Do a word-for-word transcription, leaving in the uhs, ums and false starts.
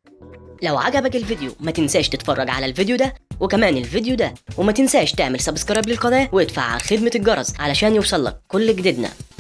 لو عجبك الفيديو ما تنساش تتفرج على الفيديو ده وكمان الفيديو ده، وما تنساش تعمل سبسكرايب للقناة وادفع على خدمة الجرس علشان يوصلك كل جديدنا.